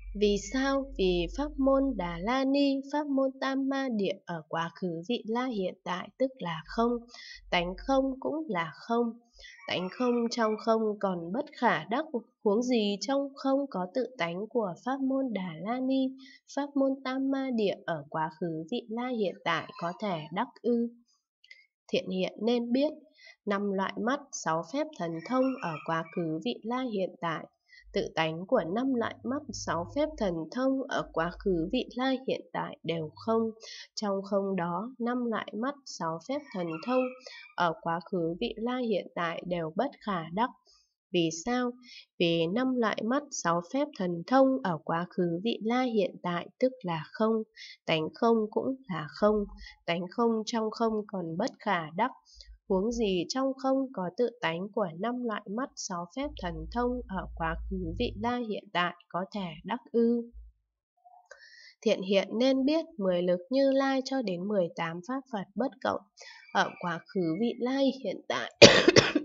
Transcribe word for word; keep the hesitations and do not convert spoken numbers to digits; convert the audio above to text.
Vì sao? Vì pháp môn Đà La Ni, pháp môn Tam Ma Địa ở quá khứ vị la hiện tại tức là không, tánh không cũng là không. Tánh không trong không còn bất khả đắc, huống gì trong không có tự tánh của pháp môn Đà La Ni, pháp môn Tam Ma Địa ở quá khứ vị la hiện tại có thể đắc ư? Thiện hiện nên biết, năm loại mắt, sáu phép thần thông ở quá khứ vị la hiện tại. Tự tánh của năm loại mắt, sáu phép thần thông ở quá khứ vị la hiện tại đều không. Trong không đó, năm loại mắt, sáu phép thần thông ở quá khứ vị la hiện tại đều bất khả đắc. Vì sao? Vì năm loại mắt, sáu phép thần thông ở quá khứ vị la hiện tại tức là không, tánh không cũng là không, tánh không trong không còn bất khả đắc, huống gì trong không có tự tánh của năm loại mắt, sáu phép thần thông ở quá khứ vị la hiện tại có thể đắc ư? Thiện hiện nên biết, mười lực Như Lai cho đến mười tám pháp Phật bất cộng ở quá khứ vị lai hiện tại